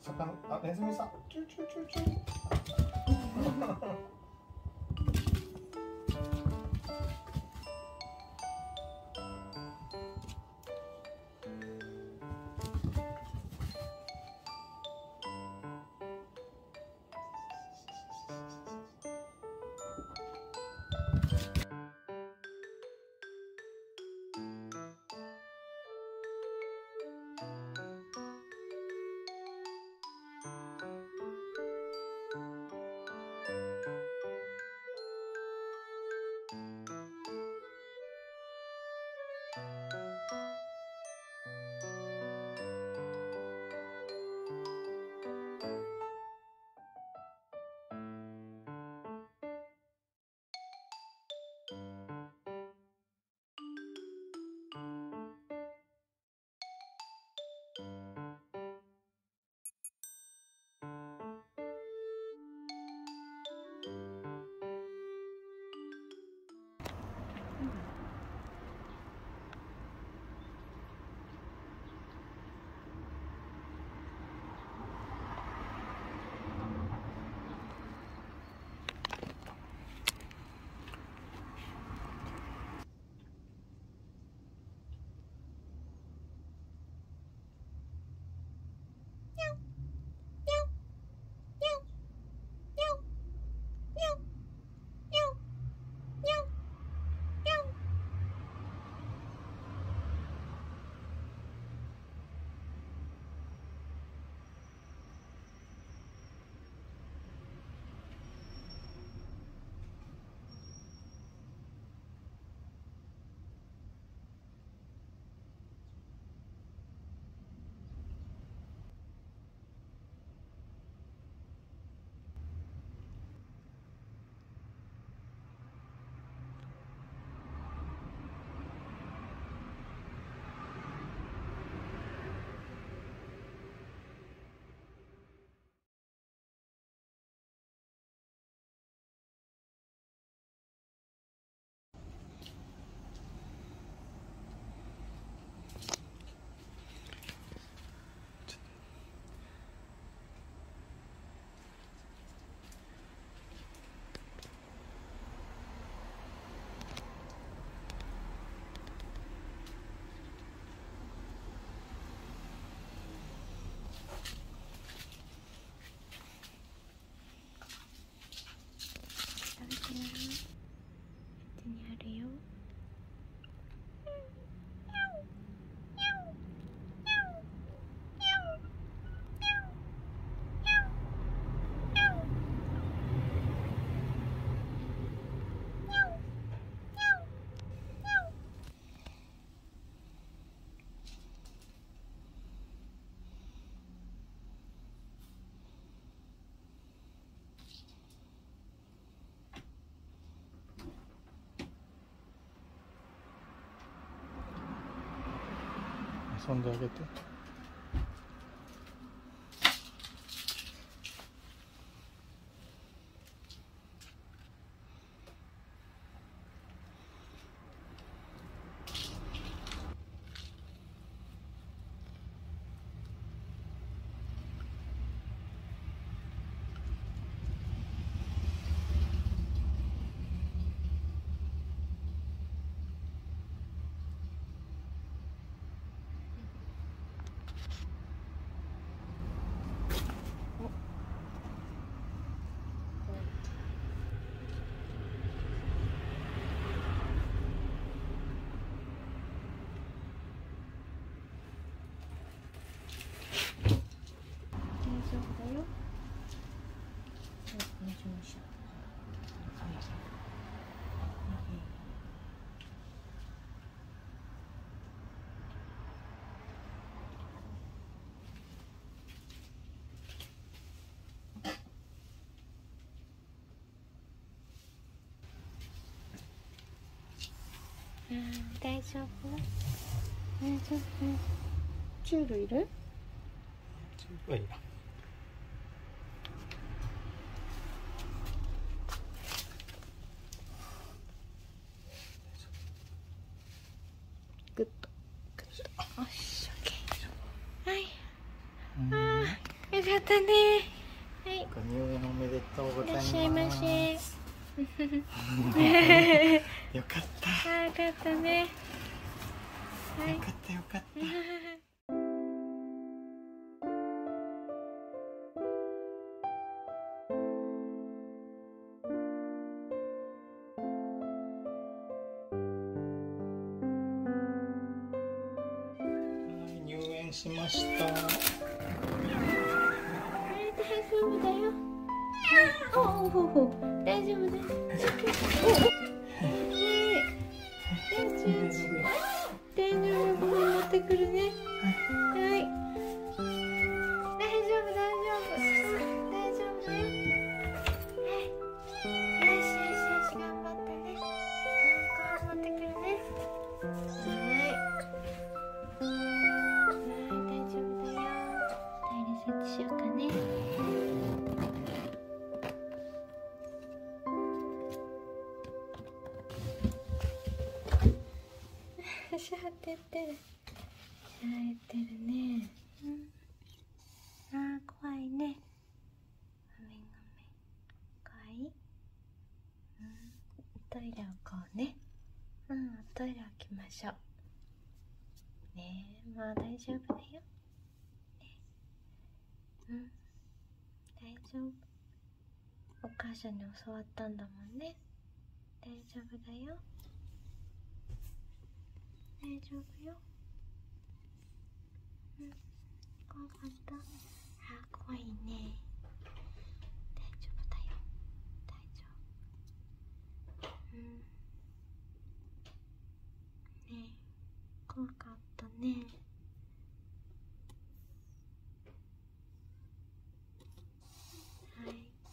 魚、あ、ネズミさん。チューチューチューチュー。遊んであげて。 大丈夫？大丈夫？チュールいる？ チュールはいいな。 グッとグッと。よし、オッケー。はい。ああ、よかっったね。はい。 ご入園おめでとうございます。 いらっしゃいませ。 よかった。 よかったね。はい。 よかったよかった。入園しました。 大丈夫だよ。大丈夫です。大丈夫、ごめん、持ってくるね。はい。大丈夫だよ。はい。よし、頑張ったね。持ってくるね。大丈夫だよ。トイレ設置しようかね。シャーって言ってる。言ってるね。怖いね。ごめん。怖い？トイレをこうね。トイレを置きましょう。ねえ、もう大丈夫だよ。大丈夫。お母さんに教わったんだもんね。大丈夫だよ。大丈夫よ。怖かった。怖いね。大丈夫だよ。大丈夫。ねえ、怖かったね。はい。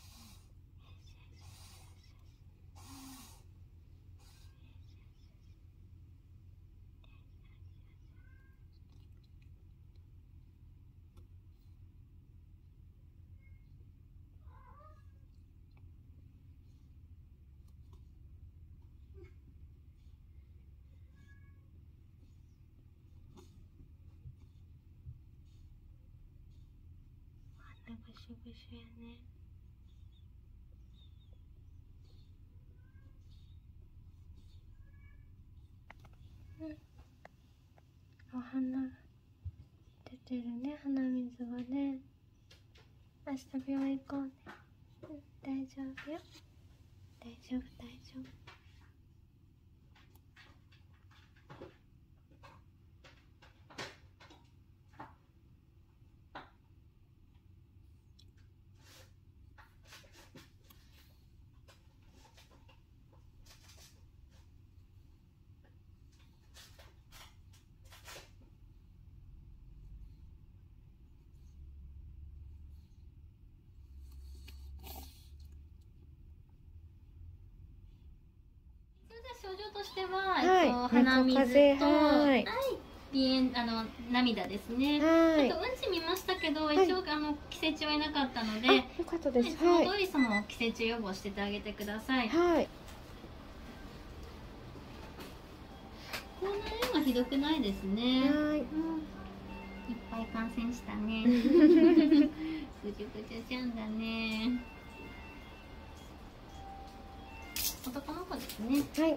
ぐしゅぐしゅやね。お花出てるね、鼻水がね。明日病院行こうね。大丈夫よ。大丈夫。 症状としては、鼻水と、鼻炎、涙ですね。あとうんち見ましたけど、一応寄生虫はいなかったので、よかったです。 その通り寄生虫予防してあげてください。 はい。 口内炎はひどくないですね。 はい。 いっぱい感染したね。ぐちゅぐちゅちゃんだね。男の子ですね。 はい。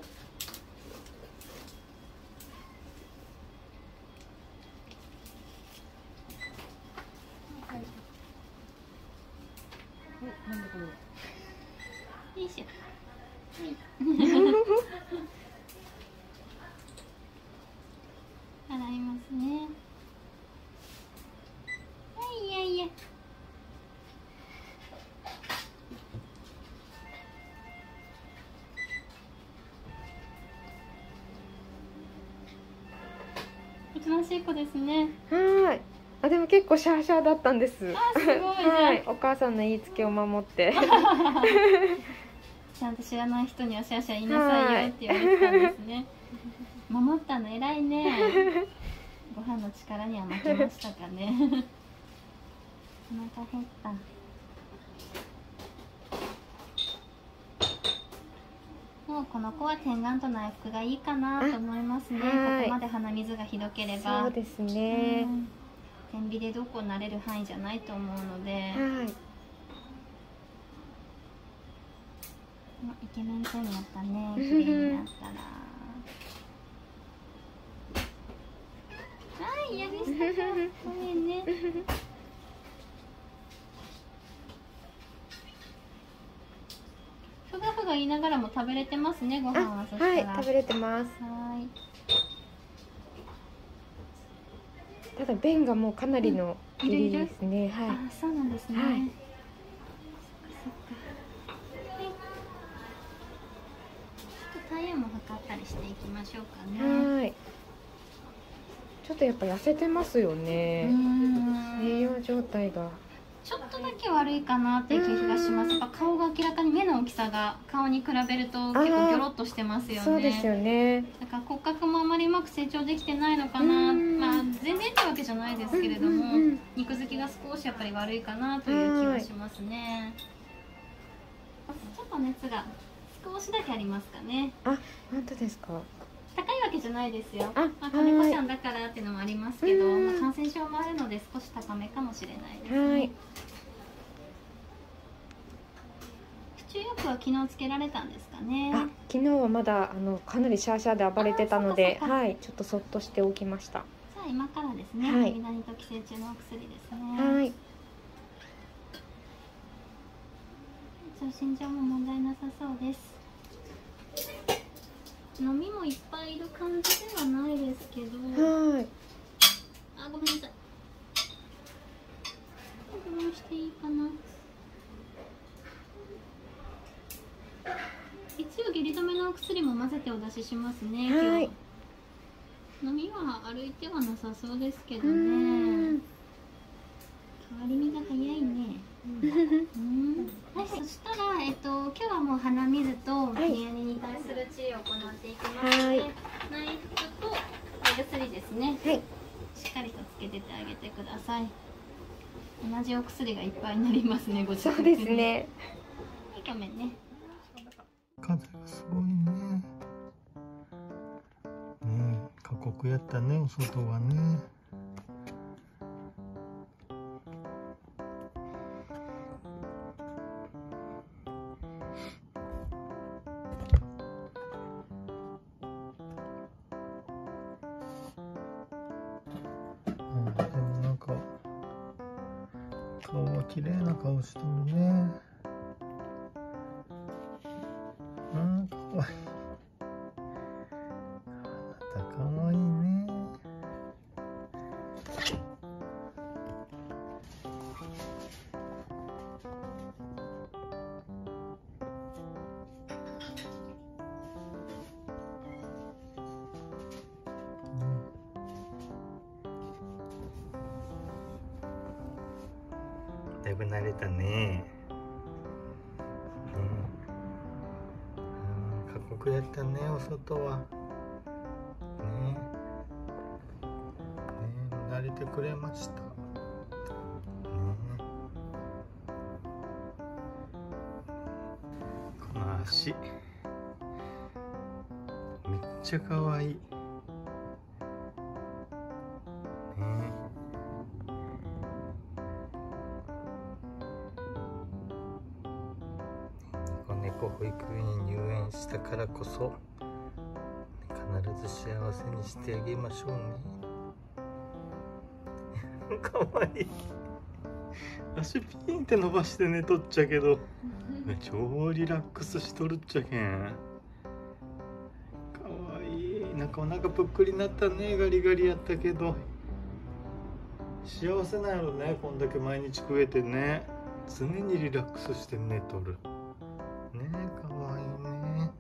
なんだこれ。 よいしょ。洗いますね。いや。おとなしい子ですね。 はい。でも結構シャーシャーだったんです。 すごいね。 はい。お母さんの言いつけを守って。 ちゃんと知らない人にはシャーシャー言いなさいよって言われてたんですね。守ったの偉いね。ご飯の力には負けましたかね。お腹減った。もうこの子は点眼と内服がいいかなと思いますね。ここまで鼻水がひどければ。 そうですね。 天秤でどうこうなれる範囲じゃないと思うので、 はい。 イケメンちゃんになったね。綺麗になったら。はい、嫌でしたか。ごめんね。ふがふが言いながらも食べれてますね、ご飯は。そしたら。 はい、食べれてます。 はい。 ただ便がもうかなりの入りですね。はい。 あ、そうなんですね。 はい。 そっかそっか。はい。ちょっと体温も測ったりしていきましょうかね。 はい。ちょっとやっぱ痩せてますよね。栄養状態が。 ちょっとだけ悪いかなっていう気がします。やっぱ顔が明らかに目の大きさが顔に比べると結構ギョロッとしてますよね。 そうですよね。 だから骨格もあまりうまく成長できてないのかな。まあ全然ってわけじゃないですけれども、肉付きが少しやっぱり悪いかなという気がしますね。ちょっと熱が少しだけありますかね。 あ、本当ですか。 高いわけじゃないですよ。 あ、 金子ちゃんだからっていうのもありますけど、感染症もあるので少し高めかもしれないですね。はい。府中薬は昨日つけられたんですかね。 あ、昨日はまだかなりシャーシャーで暴れてたので、はい、ちょっとそっとしておきました。 じゃあ今からですね。 はい。 南と寄生虫のお薬ですね。 はい。 心情も問題なさそうです。飲みもいっぱいいる感じではないですけど。はい。あ、ごめんなさい。どうしていいかな。一応下痢止めのお薬も混ぜてお出ししますね。はい。飲みは歩いてはなさそうですけどね。変わり身が早いね。はい、そしたら、今日はもう鼻水とニヤニに対する治療を行っていきますので、内服と目薬ですね。はい。しっかりとつけててあげてください。同じお薬がいっぱいになりますね。ご自宅で。そうですね。はい、ごめんね。 風がすごいね。ねえ、過酷やったね、お外はね。でもなんか顔は綺麗な顔してるね。かわいい。あなたかわいいね。だいぶ慣れたね。過酷だったね、お外は。ねえ、慣れてくれました。ねこの足、めっちゃ可愛い。猫保育園に入園したからこそ必ず幸せにしてあげましょうね。かわいい。足ピーンって伸ばして寝とっちゃけど超リラックスしとるっちゃけん。かわいい。なんかお腹ぷっくりなったね。ガリガリやったけど幸せなんやろね。こんだけ毎日食えてね。常にリラックスして寝とるね。かわいいね。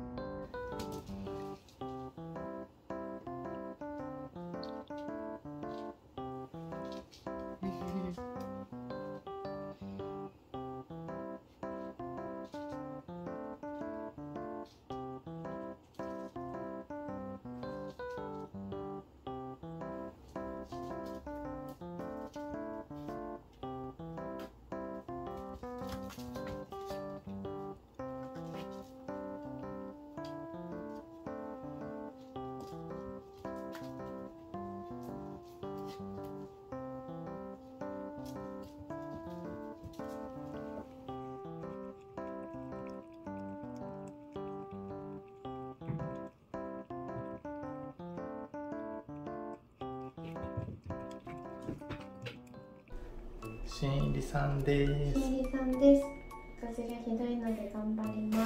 新入りさんです。 新入りさんです。風がひどいので頑張ります。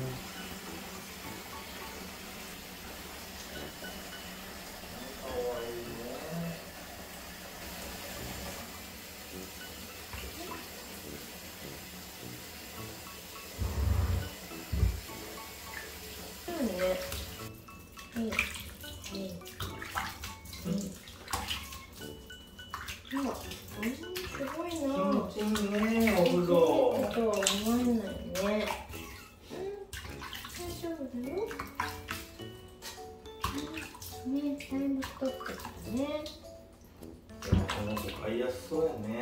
すごいな。 気持ちいいね、お風呂。 とは思えないね。大丈夫だよ。ね、だいぶ太ってきたね。 この子飼いやすそうやね。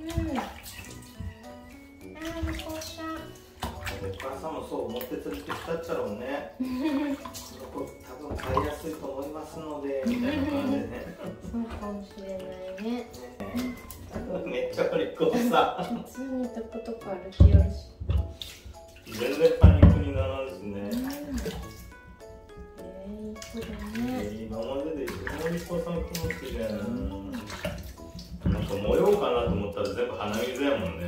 猫ちゃん。 お母さんもそう思って連れてきたっちゃろうね。この子多分飼いやすいと思いますのでみたいな感じでね。 そうかもしれないね。 めっちゃお利口さん。 普通にとことこ歩きよるし。 全然パニックにならんしね。 そうだね。 今までで一番お利口さん気持ちいいね。なんか模様かなと思ったら全部鼻水やもんね。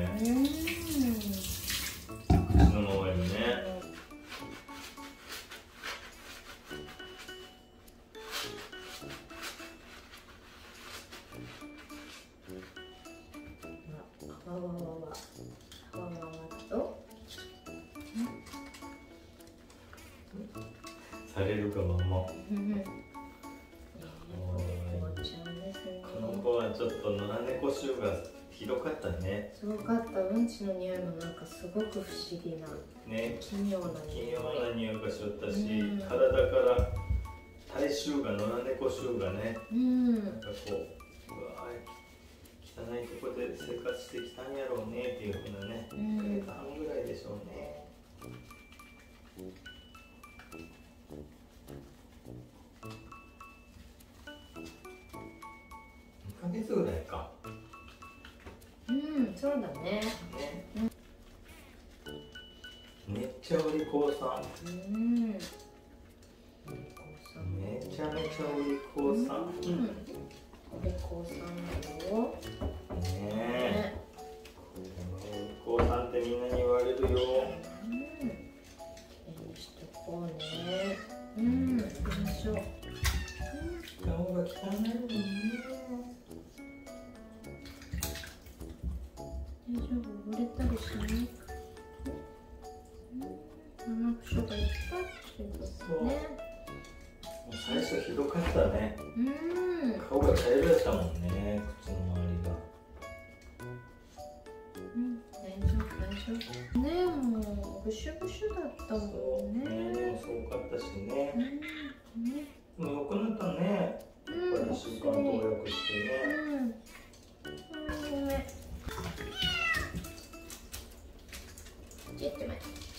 口の周りね。されるかまま。この子はちょっと野良猫臭がひどかったね。 すごかった。うんちの匂いもなんかすごく不思議な、 ね、 奇妙な匂いがしよったし、体から体臭が野良猫臭がね、なんかこう、うわ汚いとこで生活してきたんやろうねっていうふうなね、1ヶ月半ぐらいでしょうね。2ヶ月ぐらいか。 そうだね。 めっちゃお利口さん。めちゃめちゃお利口さん。 お利口さんだよ。 ねえ。お利口さんってみんなに言われるよ。 しとこうね。行きましょう。 顔が汚いもんね。 大丈夫、溺れたりしないか。七くしょがいっぱいついてるね。 最初ひどかったね。顔が茶色やったもんね、口の周りが。 大丈夫、大丈夫。ねえ、もうブシュブシュだったもんね。 すごかったしね。もう良くなったね。やっぱり習慣投薬してね。 ちょっと待って、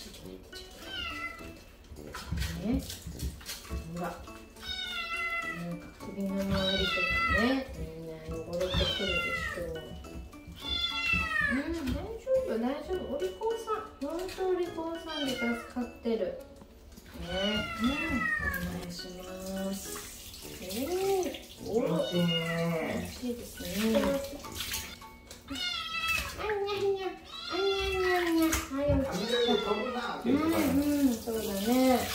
ね、ほら、なんか首の周りとかね、みんな汚れてくるでしょう。大丈夫、大丈夫、お利口さん、本当お利口さんで助かってる。ね、お願いします。お気持ちいいね。 気持ちいいですね。そうだね。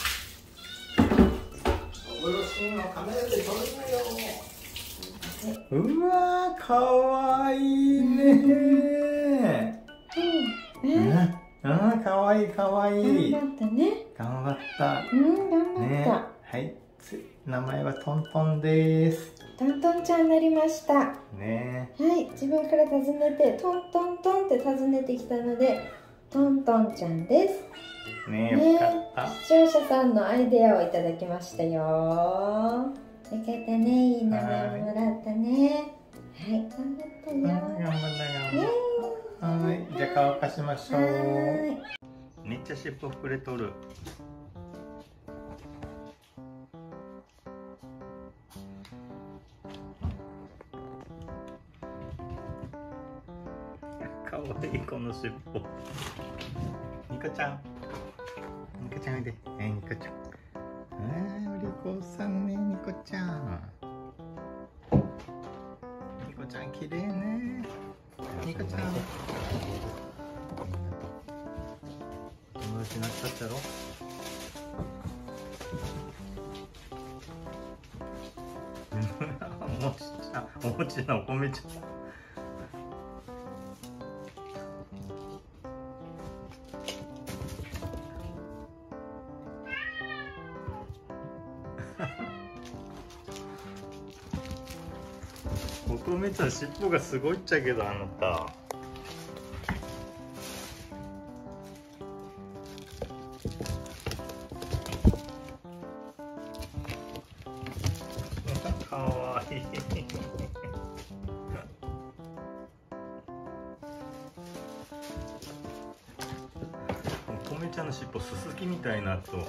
お風呂シーンをカメラで撮るなよ。うわー、かわいいね。かわいいかわいい。 頑張ったね。 頑張った。 頑張った。 はい、名前はトントンです。 トントンちゃんになりました。 ね。 はい、自分から尋ねてトントントンって尋ねてきたのでトントンちゃんです。 ね、よかった。 視聴者さんのアイデアをいただきましたよ。よかったね、いい名前もらったね。はい、頑張ったよ。 頑張った。はい、じゃあ乾かしましょう。めっちゃ尻尾膨れとる。かわいいこの尻尾。ニコちゃん。ニコちゃんおいで。ニコちゃん。お利口さんね、ニコちゃん。ニコちゃん綺麗ね。 ニカちゃん。友達になっちゃったろ。お餅じゃない、お米ちゃん。お米ちゃん尻尾がすごいっちゃけど、あなた。かわいい。お米ちゃんの尻尾すすきみたいなと。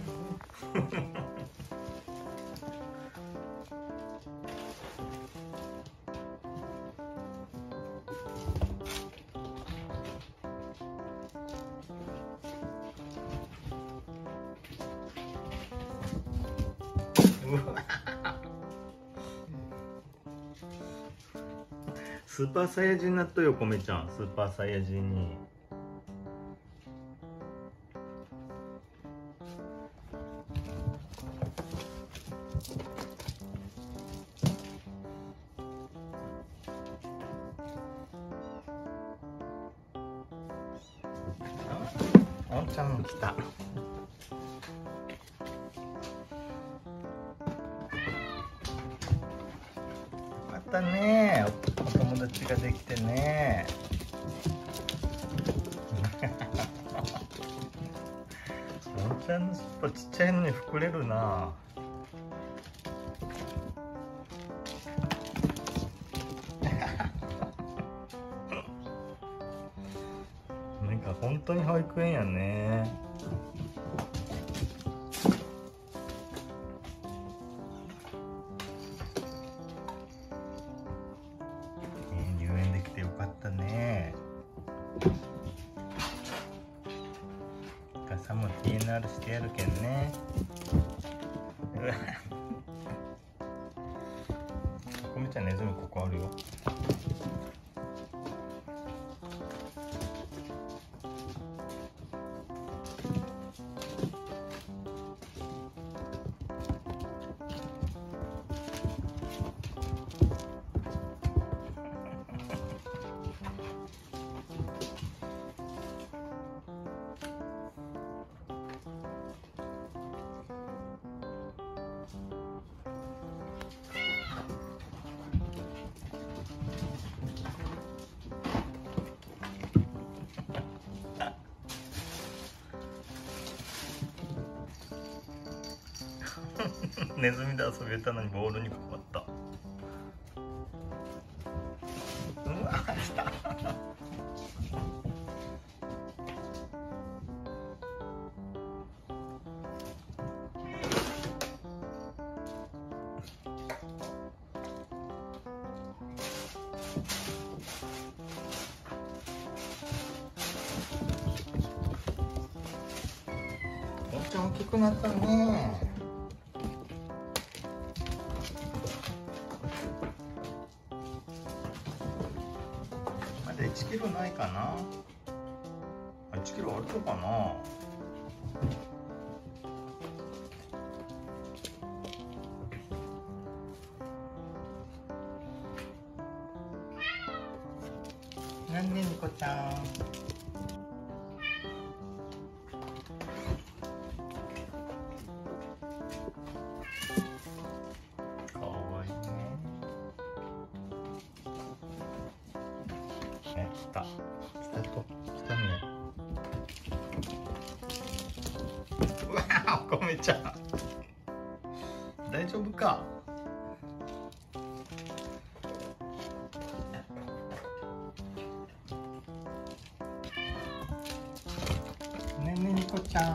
スーパーサイヤ人になったよ、米ちゃん。スーパーサイヤ人に。あんちゃんも来た。またね、お友達ができてね。あんちゃんの尻尾ちっちゃいのに膨れるな。なんか本当に保育園やね。入園できてよかったね。傘も TNR してやるけんね。うわ。こみちゃんネズミここあるよ。ネズミで遊べたのにボールにかかった。うわ、来た。おんちゃん大きくなったね。1キロないかな。1キロあるのかな。なんね、ニコちゃん。かわいいね。来た。来たね。うわ、お米ちゃん。大丈夫か。ねね、ニコちゃん。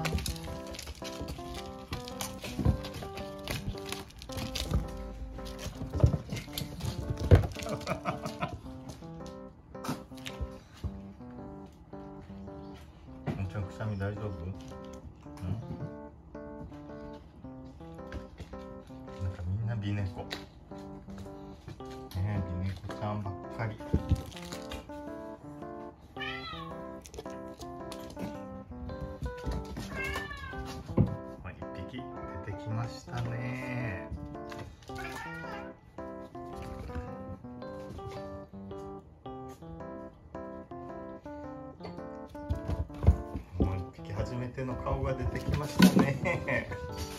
くしゃみ大丈夫？なんかみんな美猫。美猫ちゃんばっかり。 手の顔が出てきましたね。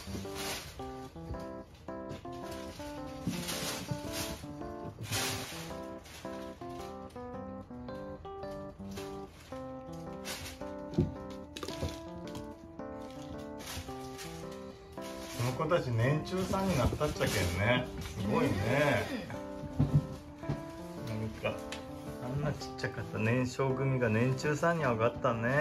この子たち年中さんになったっちゃけんね。すごいね。なんかあんなちっちゃかった年少組が年中さんに上がったね。